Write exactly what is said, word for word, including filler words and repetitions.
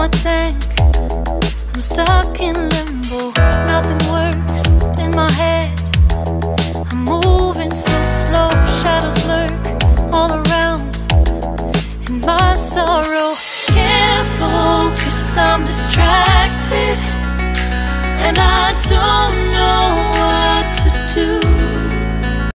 my tank. I'm stuck in limbo, nothing works in my head. I'm moving so slow, shadows lurk all around in my sorrow. Can't focus, I'm distracted, and I don't